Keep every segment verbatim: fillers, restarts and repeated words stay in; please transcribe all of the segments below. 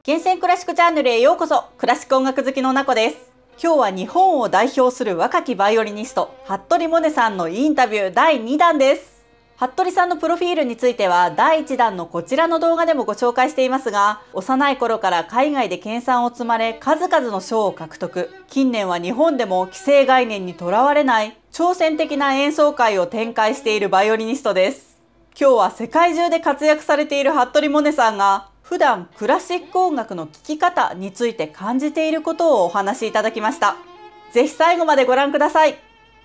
厳選クラシックチャンネルへようこそ。クラシック音楽好きのなこです。今日は日本を代表する若きバイオリニスト服部百音さんのインタビューだいにだんです。服部さんのプロフィールについてはだいいちだんのこちらの動画でもご紹介していますが、幼い頃から海外で研鑽を積まれ数々の賞を獲得。近年は日本でも既成概念にとらわれない挑戦的な演奏会を展開しているバイオリニストです。今日は世界中で活躍されている服部百音さんが普段クラシック音楽の聴き方について感じていることをお話しいただきました。ぜひ最後までご覧ください。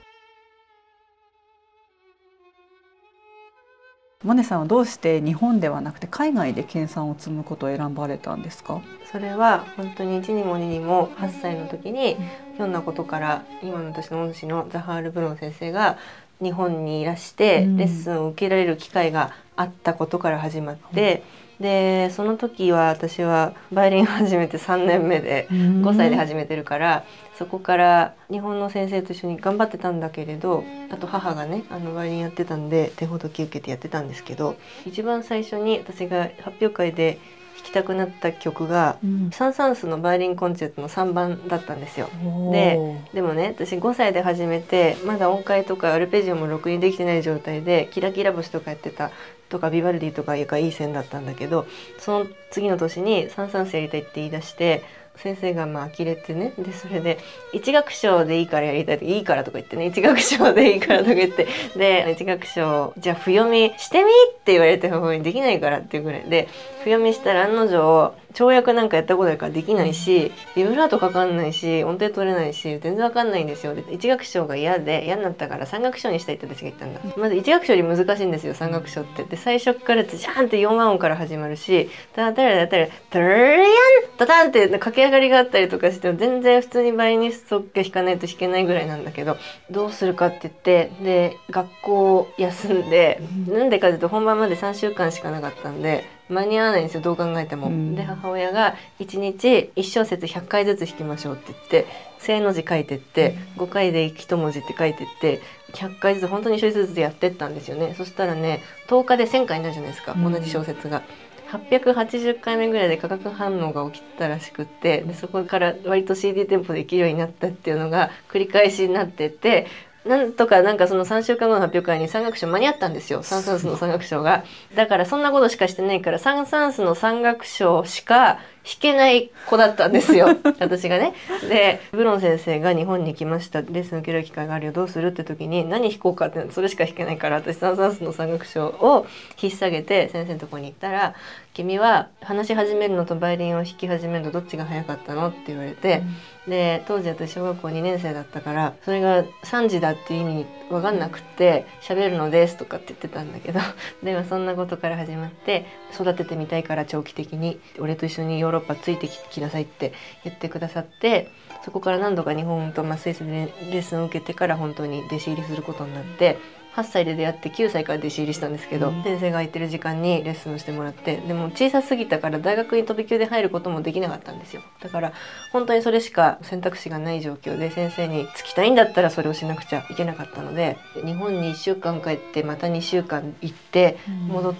百音さんはどうして日本ではなくて海外で研鑽を積むことを選ばれたんですか？ それは本当にいちにもににもはっさいの時にひょんなことから今の私の恩師のザハール・ブロン先生が日本にいらしてレッスンを受けられる機会があったことから始まって、うん、でその時は私はバイオリンを始めてさんねんめでごさいで始めてるから、そこから日本の先生と一緒に頑張ってたんだけれど、あと母がねあのバイオリンやってたんで手ほどき受けてやってたんですけど、一番最初に私が発表会で弾きたくなった曲が、うん、サン・サンスのバイオリンコンチェルトのさんばんだったんですよ。で、でもね私ごさいで始めてまだ音階とかアルペジオもろくにできてない状態でキラキラ星とかやってたとかビバルディとかがいい線だったんだけど、その次の年にサン・サンスやりたいって言い出して先生がまあ呆れてね、でそれで一楽章でいいからやりたいとかいいからとか言ってね一楽章でいいからとか言ってで一楽章じゃあ譜読みしてみって言われてもできないからっていうぐらいで譜読みしたら案の定跳躍なんかやったことないからできないしビブラートかかんないし音程取れないし全然わかんないんですよ。で一楽章が嫌で嫌になったから三楽章にしたいって私が言ったんだ。まず一楽章より難しいんですよ三楽章って。で最初からジャーンってよん和音から始まるしタタラタタラタラリアンタタンって駆け上がりがあったりとかして全然普通にバイオリニストが弾かないと弾けないぐらいなんだけど、どうするかって言ってで学校を休んで、なんでかというと本番までさんしゅうかんしかなかったんで間に合わないんですよどう考えても。うん、で母親がいちにちいち小節ひゃっかいずつ弾きましょうって言って正の字書いてってごかいでいち文字って書いてってひゃっかいずつ本当にいち小節ずつやってったんですよね。そしたらねとおかでせんかいになるじゃないですか、同じ小節が。はっぴゃくはちじゅっかいめぐらいで化学反応が起きたらしくって、でそこから割と シーディー テンポできるようになったっていうのが繰り返しになってて、なんとかなんかそのさんしゅうかんごの発表会に三楽章間に合ったんですよ。サン・サンスの三楽章が。だからそんなことしかしてないからサン・サンスの三楽章しか弾けない子だったんですよ私がね。でブロン先生が日本に来ました、レッスン受ける機会があるよどうするって時に何弾こうかってそれしか弾けないから私サン・サンスの三楽章を引っ提げて先生のとこに行ったら、君は話し始めるのとバイオリンを弾き始めるのどっちが早かったのって言われて、うん、で当時私小学校にねんせいだったからそれがさんじだっていう意味分かんなくって喋るのですとかって言ってたんだけどでもそんなことから始まって育ててみたいから長期的に俺と一緒にヨーロッパついてきなさいって言ってくださって、そこから何度か日本とスイスでレッスンを受けてから本当に弟子入りすることになって、はっさいで出会ってきゅうさいから弟子入りしたんですけど、うん、先生が空いてる時間にレッスンをしてもらって、でも小さすぎたから大学に飛び級で入ることもできなかったんですよ。だから本当にそれしか選択肢がない状況で先生につきたいんだったらそれをしなくちゃいけなかったので、日本にいっしゅうかん帰ってまたにしゅうかん行って戻って、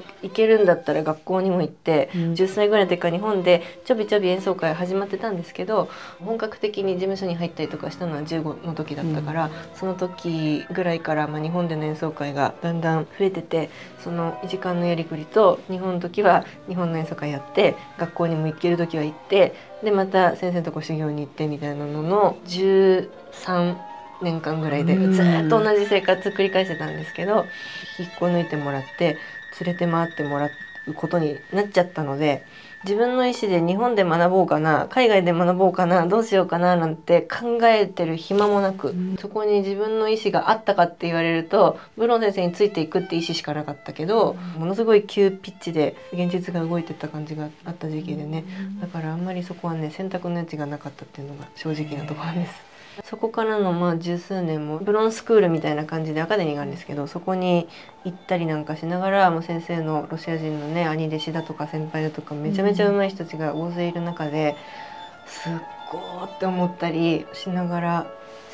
うん、行けるんだったら学校にも行って、うん、じゅっさいぐらいの時から日本でちょびちょび演奏会始まってたんですけど、本格的に事務所に入ったりとかしたのはじゅうごの時だったから、うん、その時ぐらいから、まあ、日本での演奏会がだんだん増えてて、その時間のやりくりと日本の時は日本の演奏会やって学校にも行ける時は行ってでまた先生のとこ修行に行ってみたいなののじゅうさんねんかんぐらいでずっと同じ生活繰り返してたんですけど、引っこ抜いてもらって連れて回ってもらうことになっちゃったので、自分の意思で日本で学ぼうかな海外で学ぼうかなどうしようかななんて考えてる暇もなく、うん、そこに自分の意思があったかって言われるとブロン先生についていくって意思しかなかったけど、うん、ものすごい急ピッチで現実が動いてた感じがあった時期でね、うん、だからあんまりそこはね選択の余地がなかったっていうのが正直なところです。そこからのまあ十数年もブロンスクールみたいな感じでアカデミーがあるんですけど、そこに行ったりなんかしながらもう先生のロシア人のね兄弟子だとか先輩だとかめちゃめちゃ上手い人たちが大勢いる中ですっごーって思ったりしながら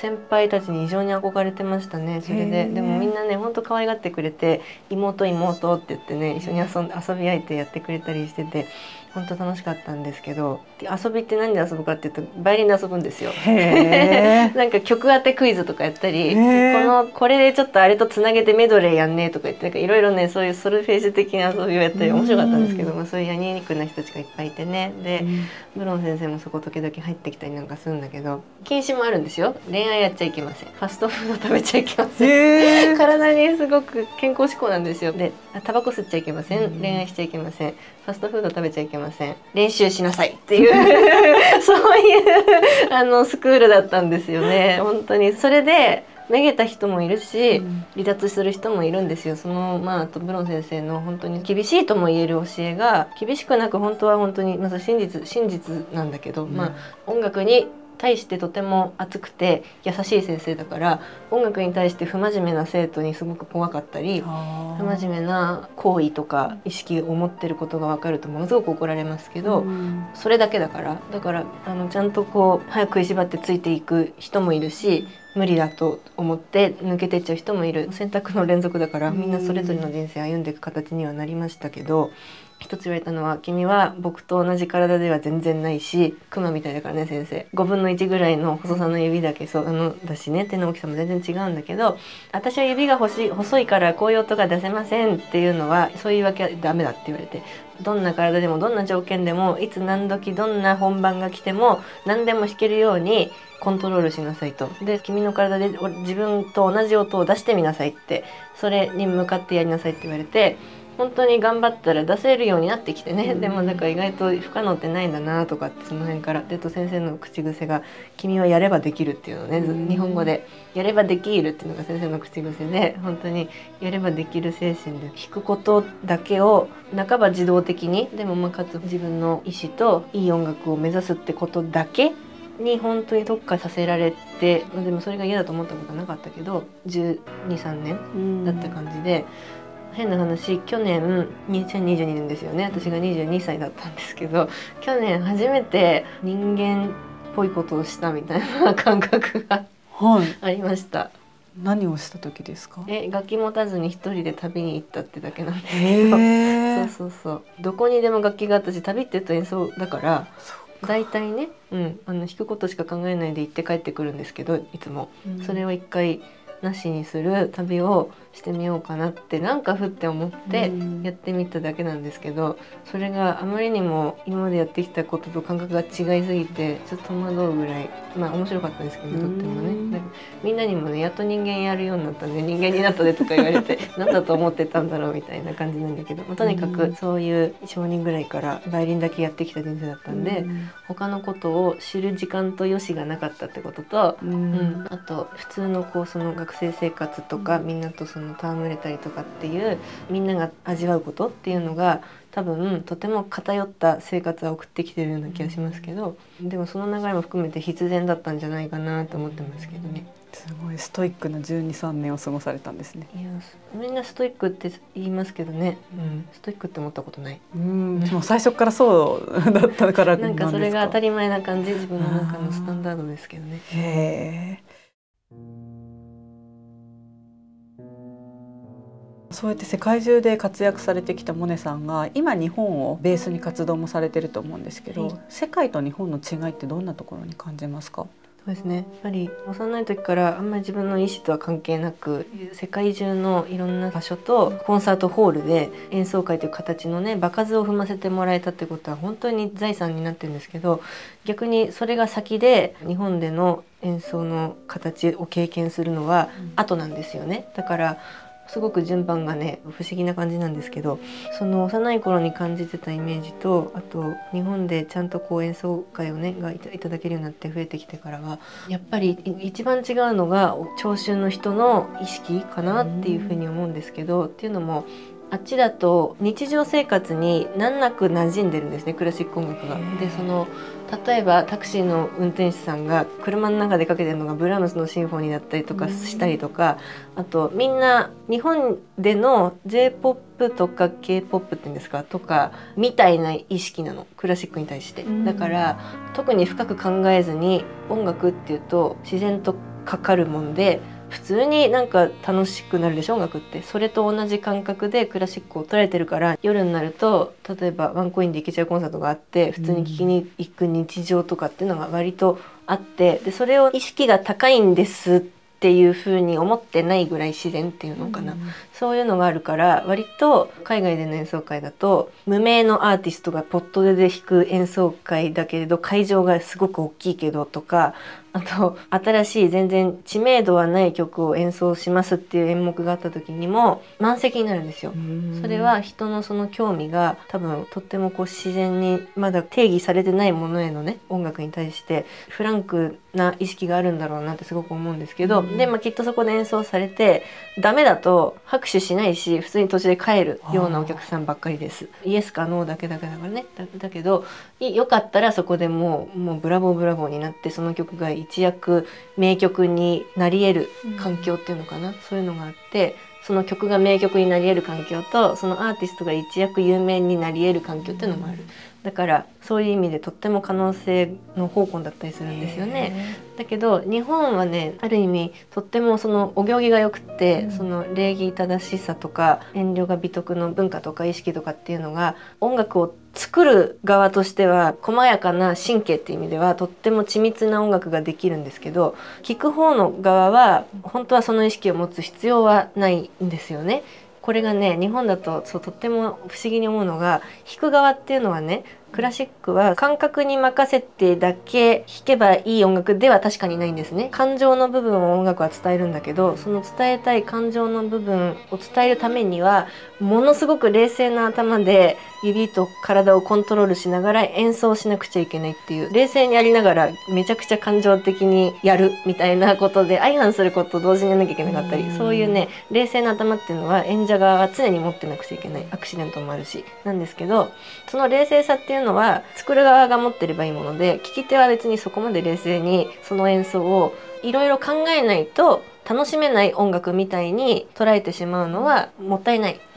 先輩たちに異常に憧れてましたね。それででもみんなねほんと可愛がってくれて、妹妹って言ってね一緒に遊んで遊び相手やってくれたりしてて本当楽しかったんですけど、遊びって何で遊ぶかっていうとバイオリンで遊ぶんですよ。なんか曲当てクイズとかやったり、このこれでちょっとあれとつなげてメドレーやんねとか言って、なんかいろいろねそういうソルフェージ的な遊びをやったり面白かったんですけど、まあ、そういうヤニ肉な人たちがいっぱいいてね。でブロン先生もそこ時々入ってきたりなんかするんだけど、禁止もあるんですよ。恋愛やっちゃいけません。ファストフード食べちゃいけません。体にすごく健康志向なんですよ。でタバコ吸っちゃいけません。恋愛しちゃいけません。ファストフード食べちゃいけません。練習しなさいっていうそういうあのスクールだったんですよね。本当にそれでめげた人もいるし、離脱する人もいるんですよ。そのまああとブロン先生の本当に厳しいとも言える教えが厳しくなく、本当は本当にまず真実真実なんだけど、うん、まあ音楽に対してとても熱くて優しい先生だから、音楽に対して不真面目な生徒にすごく怖かったり、不真面目な行為とか意識を持ってることが分かるとものすごく怒られますけど、うん、それだけだからだからあのちゃんとこう早く食いしばってついていく人もいるし、無理だと思って抜けてっちゃう人もいる。選択の連続だからみんなそれぞれの人生歩んでいく形にはなりましたけど、一つ言われたのは、君は僕と同じ体では全然ないし、クマみたいだからね先生、ごぶんのいちぐらいの細さの指だけそうあのだしね、手の大きさも全然違うんだけど、私は指が細い、細いからこういう音が出せませんっていうのはそういうわけはダメだって言われて、どんな体でもどんな条件でもいつ何時どんな本番が来ても何でも弾けるようにコントロールしなさいと。で君の体で自分と同じ音を出してみなさいって、それに向かってやりなさいって言われて、本当に頑張ったら出せるようになってきてね。でもだから意外と不可能ってないんだなとかって、その辺からでと先生の口癖が君はやればできるっていうのね、日本語でやればできるっていうのが先生の口癖で、本当にやればできる精神で弾くことだけを半ば自動的に、でもまあかつ自分の意思といい音楽を目指すってことだけに本当に特化させられて、でもそれが嫌だと思ったことはなかったけどじゅうに、さんねんだった感じで、変な話去年にせんにじゅうにねんですよね、私がにじゅうにさいだったんですけど、去年初めて人間っぽいことをしたみたいな感覚が、はい、ありました。 何をした時ですか？ え楽器持たずに一人で旅に行ったってだけなんですけど、そうそうそう、どこにでも楽器があったし、旅って言うと演奏だから大体ね、うん、あの弾くことしか考えないで行って帰ってくるんですけど、いつも、うん、それを一回なしにする旅をしてみようかなってなんかふって思ってやってみただけなんですけど、それがあまりにも今までやってきたことと感覚が違いすぎてちょっと戸惑うぐらい、まあ面白かったんですけど、とってもね、みんなにもねやっと人間やるようになったんで、人間になったでとか言われて何だと思ってたんだろうみたいな感じなんだけど、まあ、とにかくそういう小人ぐらいからバイオリンだけやってきた人生だったんで、他のことを知る時間と良しがなかったってことと、うん、あと普通のこうその学生生活とかみんなとその戯れたりとかっていうみんなが味わうことっていうのが多分とても偏った生活を送ってきてるような気がしますけど、でもその流れも含めて必然だったんじゃないかなと思ってますけどね。 すごいストイックなじゅうに、さんねんを過ごされたんですね。 いやみんなストイックって言いますけどね、うん、ストイックって思ったことない。 うん、もう最初からそうだったからなんかそれが当たり前な感じ、自分の中のスタンダードですけどね。 へー。そうやって世界中で活躍されてきたモネさんが今日本をベースに活動もされてると思うんですけど、はい、世界と日本の違いってどんなところに感じますか？ そうですね、やっぱり幼い時からあんまり自分の意思とは関係なく世界中のいろんな場所とコンサートホールで演奏会という形のね場数を踏ませてもらえたってことは本当に財産になってるんですけど、逆にそれが先で日本での演奏の形を経験するのは後なんですよね。だからすごく順番がね不思議な感じなんですけど、その幼い頃に感じてたイメージと、あと日本でちゃんとこう演奏会をねがいただけるようになって増えてきてからはやっぱり一番違うのが聴衆の人の意識かなっていうふうに思うんですけど、っていうのもあっちだと日常生活に難なく馴染んでるんですね、クラシック音楽が。でその例えばタクシーの運転手さんが車の中でかけてるのがブラームスのシンフォニーだったりとかしたりとか、あとみんな日本での ジェイポップ とか ケーポップ っていうんですかとかみたいな意識なの、クラシックに対して。だから特に深く考えずに音楽っていうと自然とかかるもんで、普通になんか楽しくなるでしょ音楽って。それと同じ感覚でクラシックを捉えてるから、夜になると例えばワンコインで行けちゃうコンサートがあって普通に聴きに行く日常とかっていうのが割とあって、でそれを意識が高いんですっていう風に思ってないぐらい自然っていうのかな、うん、そういうのがあるから、割と海外での演奏会だと無名のアーティストがポットで弾く演奏会だけれど会場がすごく大きいけどとか、あと新しい全然知名度はない曲を演奏しますっていう演目があった時にも満席になるんですよ。それは人のその興味が多分とってもこう自然にまだ定義されてないものへのね音楽に対してフランクな意識があるんだろうなってすごく思うんですけど、で、まあ、きっとそこで演奏されてダメだと拍手しないし普通に途中で帰るようなお客さんばっかりです。イエスかノーだけだけだからね。 だ, だけどよかったらそこでもう、もうブラボーブラボーになってその曲が一躍名曲になり得る環境っていうのかな、うん、そういうのがあって、その曲が名曲になり得る環境とそのアーティストが一躍有名になり得る環境っていうのもある。だからそういう意味でとっても可能性の宝庫だったりするんですよね。だけど日本はね、ある意味とってもそのお行儀が良くって、うん、その礼儀正しさとか遠慮が美徳の文化とか意識とかっていうのが音楽を作る側としては細やかな神経っていう意味ではとっても緻密な音楽ができるんですけど、聴く方の側は本当はその意識を持つ必要はないんですよね。これがね日本だとそうとっても不思議に思うのが、弾く側っていうのはね、クラシックは感覚に任せてだけ弾けばいい音楽では確かにないんですね。感情の部分を音楽は伝えるんだけど、その伝えたい感情の部分を伝えるためにはものすごく冷静な頭で指と体をコントロールしながら演奏しなくちゃいけないっていう、冷静にやりながらめちゃくちゃ感情的にやるみたいなことで相反することを同時にやらなきゃいけなかったり、そういうね冷静な頭っていうのは演者側は常に持ってなくちゃいけない、アクシデントもあるしなんですけど、その冷静さっていうのは作る側が持ってればいいもので、聴き手は別にそこまで冷静にその演奏をいろいろ考えないと楽しめない音楽みたいに捉えてしまうのはもったいない、うん、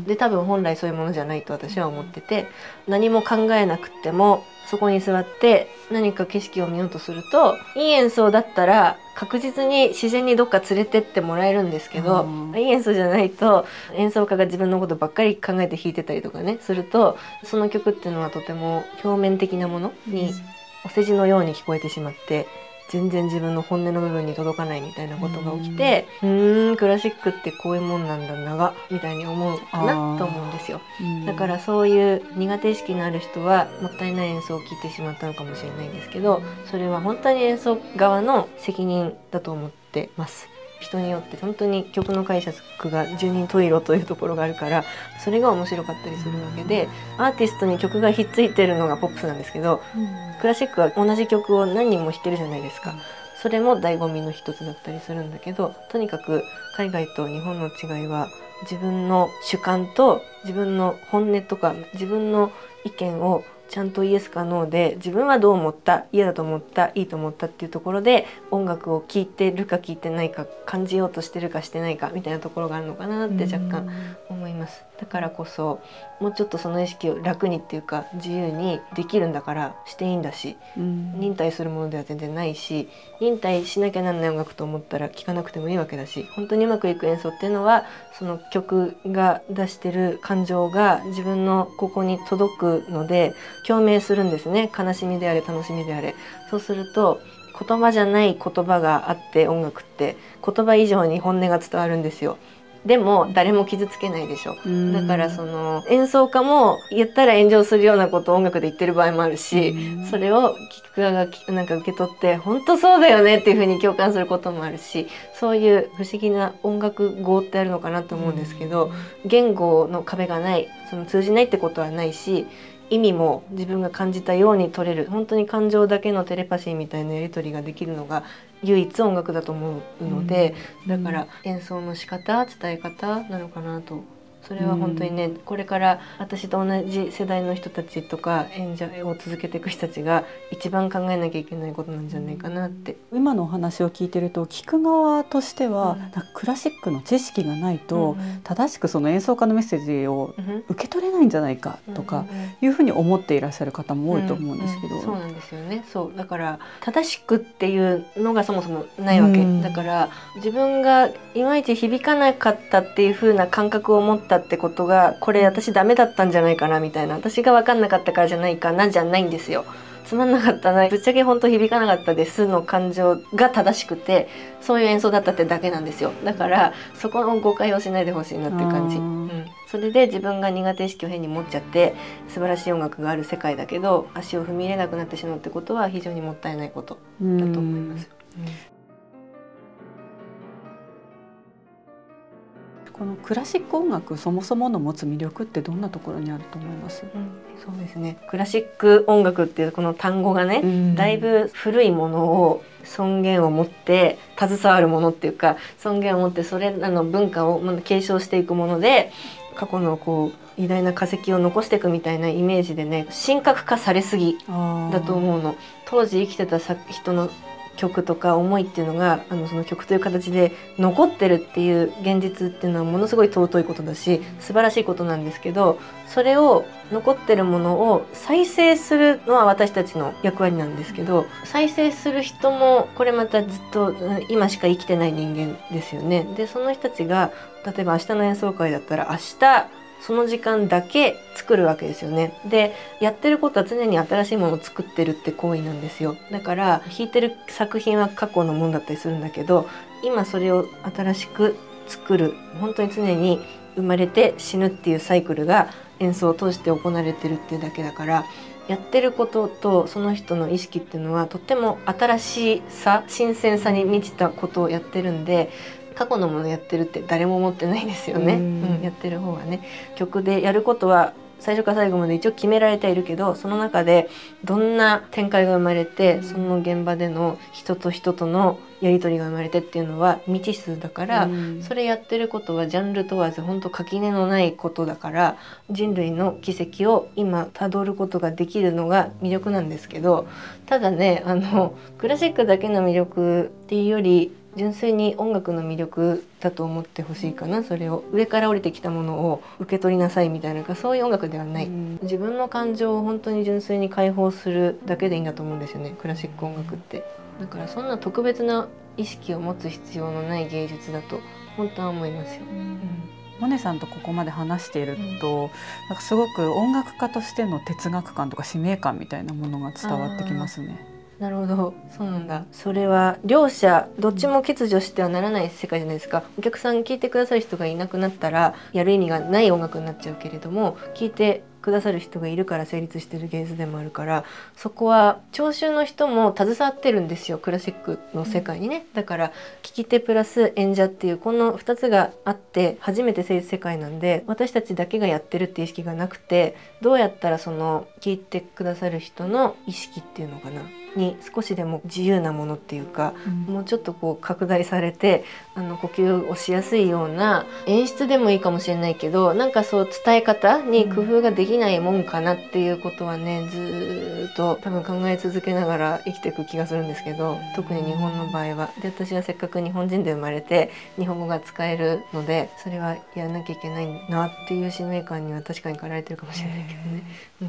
で多分本来そういうものじゃないと私は思ってて、何も考えなくてもそこに座って何か景色を見ようとすると、いい演奏だったら確実に自然にどっか連れてってもらえるんですけど、うん、いい演奏じゃないと演奏家が自分のことばっかり考えて弾いてたりとかねすると、その曲っていうのはとても表面的なものにお世辞のように聞こえてしまって、全然自分の本音の部分に届かないみたいなことが起きて、うーんクラシックってこういうもんなんだ長みたいに思うかなと思うんですよ。だからそういう苦手意識のある人はもったいない演奏を聴いてしまったのかもしれないんですけど、それは本当に演奏側の責任だと思ってます。人によって本当に曲の解釈が十人十色というところがあるから、それが面白かったりするわけで、アーティストに曲がひっついてるのがポップスなんですけど、うん、クラシックは同じ曲を何人も弾けるじゃないですか。それも醍醐味の一つだったりするんだけど、とにかく海外と日本の違いは自分の主観と自分の本音とか自分の意見をちゃんとイエスかノーで、自分はどう思った、嫌だと思った、いいと思ったっていうところで音楽を聴いてるか聴いてないか、感じようとしてるかしてないかみたいなところがあるのかなって若干思います。だからこそもうちょっとその意識を楽にっていうか自由にできるんだからしていいんだし、忍耐するものでは全然ないし、忍耐しなきゃなんない音楽と思ったら聴かなくてもいいわけだし、本当にうまくいく演奏っていうのはその曲が出してる感情が自分のここに届くので共鳴するんですね。悲しみであれ楽しみであれ。そうすると言葉じゃない言葉があって、音楽って言葉以上に本音が伝わるんですよ。でも誰も傷つけないでしょ。だからその演奏家も言ったら炎上するようなことを音楽で言ってる場合もあるし、それを聴く側がなんか受け取って本当そうだよねっていう風に共感することもあるし、そういう不思議な音楽語ってあるのかなと思うんですけど、言語の壁がない、その通じないってことはないし、意味も自分が感じたように取れる、本当に感情だけのテレパシーみたいなやり取りができるのが唯一音楽だと思うので、だから演奏の仕方、伝え方なのかなとそれは本当にね、これから私と同じ世代の人たちとか演者を続けていく人たちが一番考えなきゃいけないことなんじゃないかなって。 今のお話を聞いてると聞く側としては、うん、なんかクラシックの知識がないと、うん、正しくその演奏家のメッセージを受け取れないんじゃないかとかいうふうに思っていらっしゃる方も多いと思うんですけど、 うんうん、そうなんですよね。そうだから正しくっていうのがそもそもないわけ、うん、だから自分がいまいち響かなかったっていう風な感覚を持ったってことが、これ私ダメだったんじゃないかなみたいな、私が分かんなかったからじゃないかなじゃないんですよ。つまんなかったな、ぶっちゃけ本当響かなかったですの感情が正しくて、そういう演奏だったってだけなんですよ。だからそこの誤解をしないでほしいなっていう感じ、うん、それで自分が苦手意識を変に持っちゃって素晴らしい音楽がある世界だけど足を踏み入れなくなってしまうってことは非常にもったいないことだと思います。うんうん、 このクラシック音楽そもそもの持つ魅力ってどんなところにあると思います？ うん、そうですね。クラシック音楽っていうこの単語がね、うん、だいぶ古いものを尊厳を持って携わるものっていうか、尊厳を持ってそれらの文化を継承していくもので、過去のこう偉大な化石を残していくみたいなイメージでね、神格化されすぎだと思うの。当時生きてた人の曲とか思いっていうのがあのその曲という形で残ってるっていう現実っていうのはものすごい尊いことだし素晴らしいことなんですけど、それを残ってるものを再生するのは私たちの役割なんですけど、再生する人もこれまたずっと今しか生きてない人間ですよね。でその人たちが例えば明日の演奏会だったら明日その時間だけ作るわけですよね。でやってることは常に新しいものを作ってるって行為なんですよ。だから弾いてる作品は過去のものだったりするんだけど、今それを新しく作る、本当に常に生まれて死ぬっていうサイクルが演奏を通して行われてるっていうだけだから、やってることとその人の意識っていうのはとっても新しさ、新鮮さに満ちたことをやってるんで、過去のものやってるって誰も思ってないですよね。うん、うん、やってる方はね。曲でやることは最初から最後まで一応決められているけど、その中でどんな展開が生まれて、その現場での人と人とのやり取りが生まれてっていうのは未知数だから、うん、それやってることはジャンル問わず本当垣根のないことだから、人類の軌跡を今たどることができるのが魅力なんですけど、ただね、あのクラシックだけの魅力っていうより純粋に音楽の魅力だと思ってほしいかな。それを上から降りてきたものを受け取りなさいみたいな、そういう音楽ではない、うん、自分の感情を本当に純粋に解放するだけでいいんだと思うんですよね、クラシック音楽って。だからそんな特別な意識を持つ必要のない芸術だと本当は思いますよ。うんうん、 モネさんとここまで話していると、うん、なんかすごく音楽家としての哲学観とか使命感みたいなものが伝わってきますね。 なるほど、そうなんだ。それは両者どっちも欠如してはならない世界じゃないですか。お客さん聴いてくださる人がいなくなったらやる意味がない音楽になっちゃうけれども、聴いてくださる人がいるから成立してる芸術でもあるから、そこは聴衆の人も携わってるんですよ、クラシックの世界にね。だから聴き手プラス演者っていうこのふたつがあって初めて成立世界なんで、私たちだけがやってるっていう意識がなくて、どうやったらその聴いてくださる人の意識っていうのかなに少しでも自由なものっていうか、うん、もうちょっとこう拡大されてあの呼吸をしやすいような演出でもいいかもしれないけど、なんかそう伝え方に工夫ができないもんかなっていうことはね、ずっと多分考え続けながら生きていく気がするんですけど、特に日本の場合は。で私はせっかく日本人で生まれて日本語が使えるので、それはやらなきゃいけないなっていう使命感には確かに駆られてるかもしれないけどね。うん、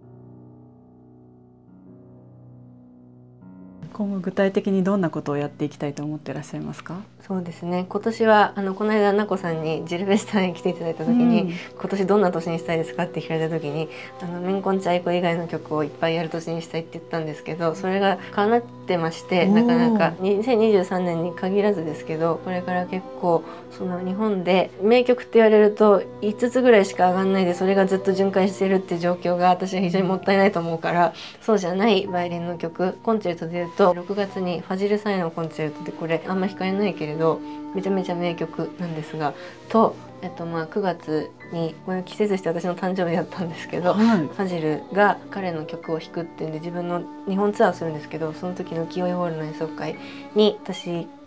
今後具体的にどんなことをやっていきたいと思っていらっしゃいますか？ そうですね、今年はあのこの間奈子さんにジルベスターに来ていただいた時に、うん、今年どんな年にしたいですかって聞かれた時に、あのメンコンチャイコ以外の曲をいっぱいやる年にしたいって言ったんですけど、それが叶ってまして、なかなかにせんにじゅうさんねんに限らずですけど、これから結構その日本で名曲って言われるといつつぐらいしか上がんないで、それがずっと巡回してるって状況が私は非常にもったいないと思うから、そうじゃないバイオリンの曲、コンチェルトでいうとろくがつにファジルサイのコンチェルトで、これあんま弾かれないけれどめちゃめちゃ名曲なんですが、と、えっと、まあくがつにこれ季節して私の誕生日だったんですけど、はい、ファジルが彼の曲を弾くっていうんで自分の日本ツアーをするんですけど、その時の清居ホールの演奏会に私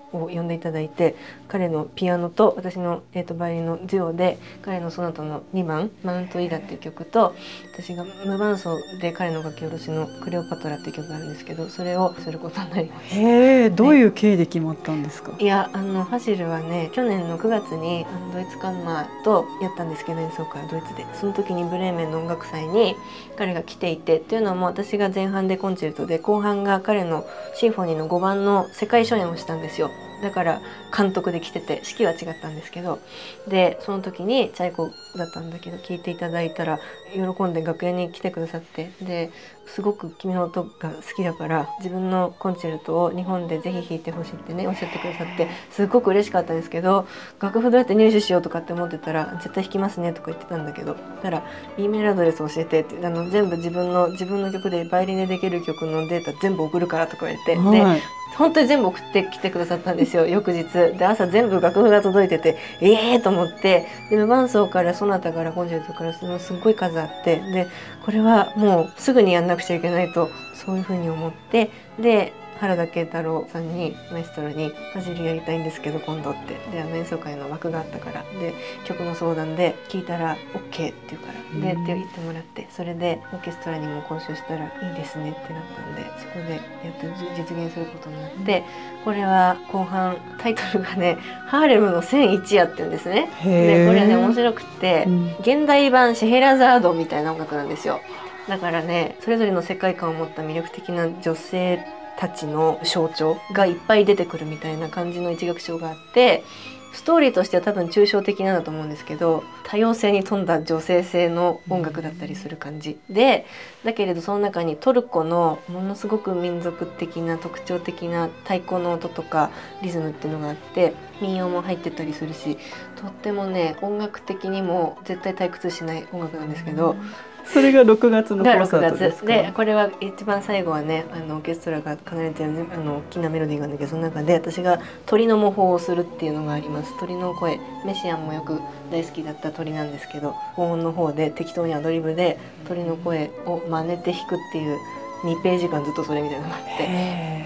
を呼んでいただいて、彼のピアノと私の、えー、とバイオリンのデュオで彼のソナタのにばんマウントイーダっていう曲と、私が無伴奏で彼の書き下ろしのクレオパトラっていう曲があるんですけど、それをすることになりました。 へえ、どういう経緯で決まったんですか？ いや、あのファジルはね、去年のくがつにあのドイツカンマーとやったんですけど、演奏会はドイツで、その時にブレーメンの音楽祭に彼が来ていて、っていうのも私が前半でコンチェルトで後半が彼のシンフォニーのごばんの世界初演をしたんですよ。だから監督で来てて、指揮は違ったんですけど、でその時にチャイコだったんだけど聴いていただいたら喜んで楽屋に来てくださって、ですごく君の音が好きだから自分のコンチェルトを日本でぜひ弾いてほしいってねおっしゃってくださって、すごく嬉しかったんですけど、楽譜どうやって入手しようとかって思ってたら、絶対弾きますねとか言ってたんだけど、だから E メールアドレス教えてって、あの全部自分の自分の曲でバイオリンでできる曲のデータ全部送るからとか言って、 はい、 で本当に全部送ってきてくださったんですよ。翌日で朝全部楽譜が届いてて、ええー、と思って、で無伴奏からソナタからコンチェルトからそのすごい数あって、でこれはもうすぐにやんなくちゃいけないと、そういうふうに思って、で原田慶太郎さんにマエストロに「ファジルやりたいんですけど今度」って、であの演奏会の枠があったから、で曲の相談で聞いたら オーケー って言うからでって言ってもらって、それでオーケストラにも交渉したらいいですねってなったんで、そこでやっと実現することになって、これは後半タイトルがね「ハーレムのせんいち夜」って言うんですね。でこれね面白くって、うん、現代版シェヘラザードみたいな音楽なんですよ。だからね、それぞれの世界観を持った魅力的な女性たちの象徴がいっぱい出てくるみたいな感じの一楽章があって、ストーリーとしては多分抽象的なんだと思うんですけど、多様性に富んだ女性性の音楽だったりする感じで、だけれどその中にトルコのものすごく民族的な特徴的な太鼓の音とかリズムっていうのがあって、民謡も入ってたりするし、とってもね音楽的にも絶対退屈しない音楽なんですけど、 それがろくがつのコンサートですか？ でこれは一番最後はね、あのオーケストラが奏でてる、ね、あの大きなメロディーがあるんだけど、その中で私が鳥の模倣をするっていうのがあります。鳥の声、メシアンもよく大好きだった鳥なんですけど、高音の方で適当にアドリブで鳥の声を真似て弾くっていうにページ間ずっとそれみたいなのがあって、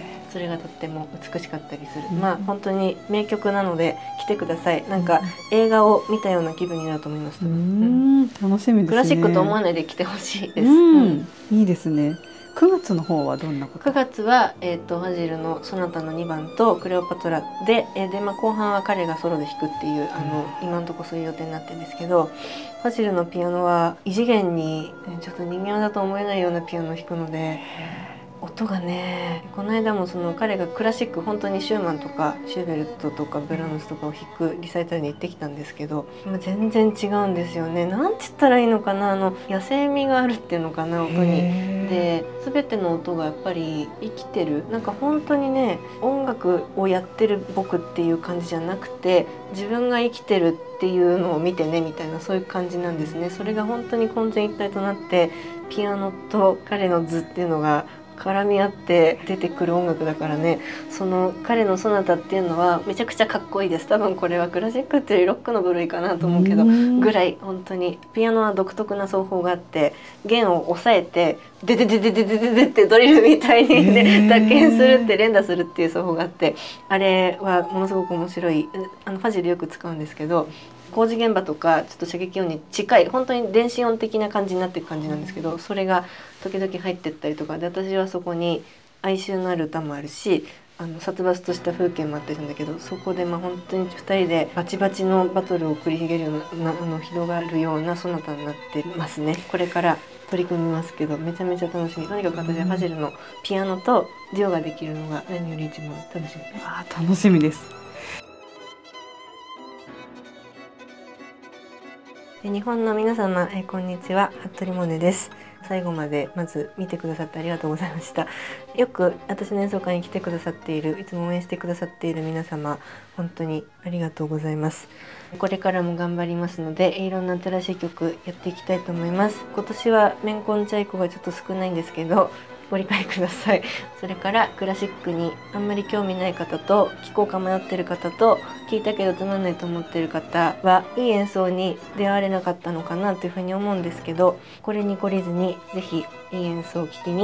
それがとっても美しかったりする、うん、まあ本当に名曲なので来てください。なんか映画を見たような気分になると思います。 うん、楽しみですね。 クラシックと思わないで来てほしいです。 うんうん、いいですね。くがつの方はどんなこと？ くがつは、えー、とファジルのソナタのにばんとクレオパトラで、えーでまあ、後半は彼がソロで弾くっていう、あの今のところそういう予定になってるんですけど、ファジルのピアノは異次元にちょっと人間だと思えないようなピアノを弾くので、音がね、この間もその彼がクラシック本当にシューマンとかシューベルトとかブラームスとかを弾くリサイタルに行ってきたんですけど、全然違うんですよね。なんて言ったらいいのかな、あの野生味があるっていうのかな、音に。で全ての音がやっぱり生きてる、なんか本当にね音楽をやってる僕っていう感じじゃなくて、自分が生きてるっていうのを見てねみたいな、そういう感じなんですね。それが本当に混然一体となって、ピアノと彼の図っていうのが絡み合って出てくる音楽だからね、その彼のソナタっていうのはめちゃくちゃかっこいいです。多分これはクラシックっていうよりロックの部類かなと思うけどぐらい、本当にピアノは独特な奏法があって、弦を押さえてデデデデデデデデってドリルみたいにね打鍵するって連打するっていう奏法があって、あれはものすごく面白い。あのファジルよく使うんですけど、工事現場とかちょっと射撃音に近い本当に電子音的な感じになっていく感じなんですけど、それが時々入ってったりとかで、私はそこに哀愁のある歌もあるし、あの殺伐とした風景もあったりするんだけど、そこでまあ本当にふたりでバチバチのバトルを繰り広げるような、あの広がるようなソナタになってますね。これから取り組みますけど、めちゃめちゃ楽しみ。とにかく私はファジルのピアノとデュオができるのが何より一番楽しみです。 あー、楽しみです。 日本の皆様、えこんにちは、服部萌音です。最後までまず見てくださってありがとうございました。よく私の演奏会に来てくださっている、いつも応援してくださっている皆様、本当にありがとうございます。これからも頑張りますので、いろんな新しい曲やっていきたいと思います。今年はメンコンチャイコがちょっと少ないんですけど、ご理解ください。それからクラシックにあんまり興味ない方と、聴こうか迷ってる方と、聴いたけどつまんないと思ってる方はいい演奏に出会われなかったのかなというふうに思うんですけど、これに懲りずにぜひいい演奏を聴きに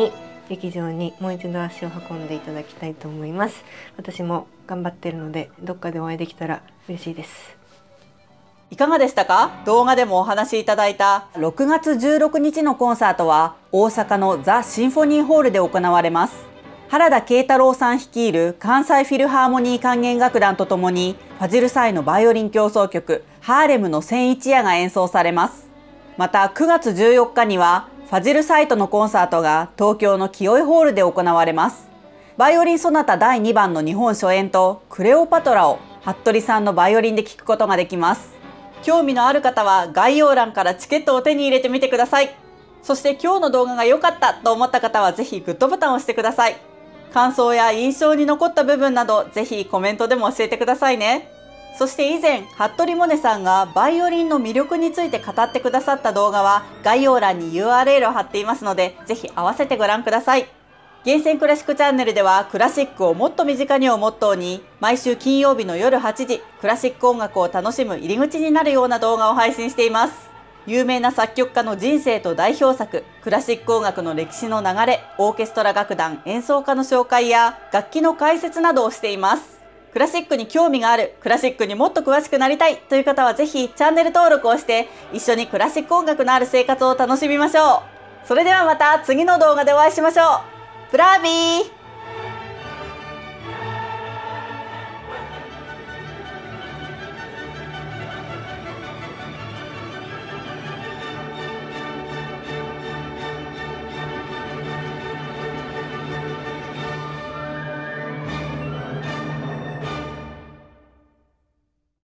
劇場にもう一度足を運んでいただきたいと思います。私も頑張ってるので、どっかでお会いできたら嬉しいです。 いかがでしたか？動画でもお話しいただいたろくがつじゅうろくにちのコンサートは大阪のザ・シンフォニーホールで行われます。原田慶太郎さん率いる関西フィルハーモニー管弦楽団とともにファジルサイのバイオリン協奏曲ハーレムの千一夜が演奏されます。またくがつじゅうよっかにはファジルサイトのコンサートが東京の清井ホールで行われます。バイオリンソナタだいにばんの日本初演とクレオパトラを服部さんのバイオリンで聴くことができます。興味のある方は概要欄からチケットを手に入れてみてください。そして今日の動画が良かったと思った方はぜひグッドボタンを押してください。感想や印象に残った部分などぜひコメントでも教えてくださいね。そして以前、服部萌音さんがバイオリンの魅力について語ってくださった動画は概要欄に ユーアールエル を貼っていますのでぜひ合わせてご覧ください。厳選クラシックチャンネルではクラシックをもっと身近にをモットーに毎週金曜日の夜はちじクラシック音楽を楽しむ入り口になるような動画を配信しています。有名な作曲家の人生と代表作、クラシック音楽の歴史の流れ、オーケストラ楽団、演奏家の紹介や楽器の解説などをしています。クラシックに興味がある、クラシックにもっと詳しくなりたいという方はぜひチャンネル登録をして一緒にクラシック音楽のある生活を楽しみましょう。それではまた次の動画でお会いしましょう。ブラービー！